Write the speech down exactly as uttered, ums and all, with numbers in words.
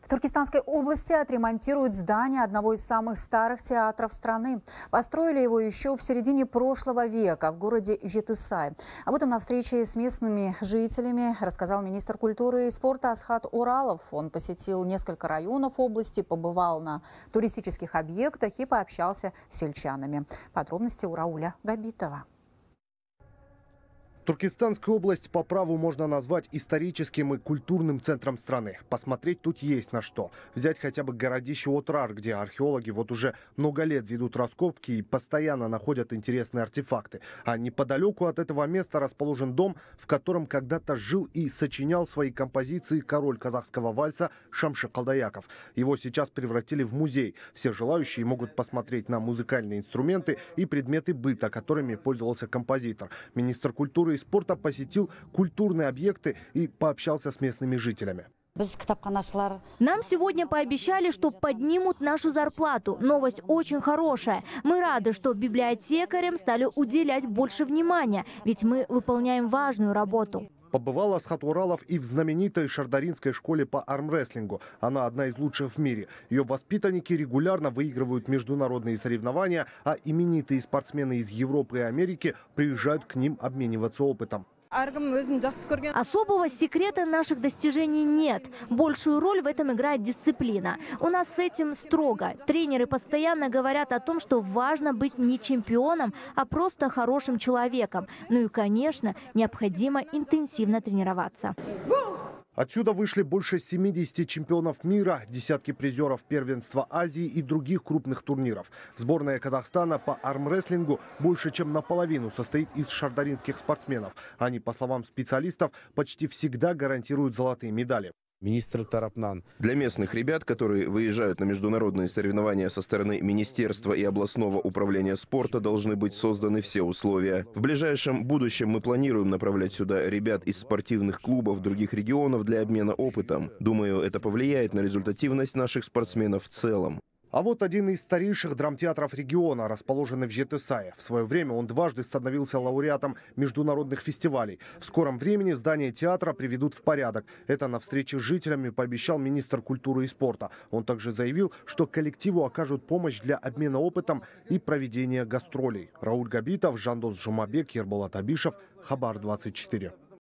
В Туркестанской области отремонтируют здание одного из самых старых театров страны. Построили его еще в середине прошлого века в городе Жетысай. Об этом на встрече с местными жителями рассказал министр культуры и спорта Асхат Уралов. Он посетил несколько районов области, побывал на туристических объектах и пообщался с сельчанами. Подробности у Рауля Габитова. Туркестанскую область по праву можно назвать историческим и культурным центром страны. Посмотреть тут есть на что. Взять хотя бы городище Отрар, где археологи вот уже много лет ведут раскопки и постоянно находят интересные артефакты. А неподалеку от этого места расположен дом, в котором когда-то жил и сочинял свои композиции король казахского вальса Шамши Калдаяков. Его сейчас превратили в музей. Все желающие могут посмотреть на музыкальные инструменты и предметы быта, которыми пользовался композитор. Министр культуры и спорта посетил культурные объекты и пообщался с местными жителями. Нам сегодня пообещали, что поднимут нашу зарплату. Новость очень хорошая. Мы рады, что библиотекарям стали уделять больше внимания, ведь мы выполняем важную работу. Побывал Асхат Уралов и в знаменитой шардаринской школе по армрестлингу. Она одна из лучших в мире. Ее воспитанники регулярно выигрывают международные соревнования, а именитые спортсмены из Европы и Америки приезжают к ним обмениваться опытом. Особого секрета наших достижений нет. Большую роль в этом играет дисциплина. У нас с этим строго. Тренеры постоянно говорят о том, что важно быть не чемпионом, а просто хорошим человеком. Ну и, конечно, необходимо интенсивно тренироваться. Отсюда вышли больше семидесяти чемпионов мира, десятки призеров первенства Азии и других крупных турниров. Сборная Казахстана по армрестлингу больше чем наполовину состоит из шардаринских спортсменов. Они, по словам специалистов, почти всегда гарантируют золотые медали. Для местных ребят, которые выезжают на международные соревнования со стороны Министерства и областного управления спорта, должны быть созданы все условия. В ближайшем будущем мы планируем направлять сюда ребят из спортивных клубов других регионов для обмена опытом. Думаю, это повлияет на результативность наших спортсменов в целом. А вот один из старейших драмтеатров региона, расположенный в Жетысае. В свое время он дважды становился лауреатом международных фестивалей. В скором времени здание театра приведут в порядок. Это на встрече с жителями пообещал министр культуры и спорта. Он также заявил, что коллективу окажут помощь для обмена опытом и проведения гастролей. Рауль Габитов, Жандос Жумабек, Ерболат Абишев, Хабар двадцать четыре.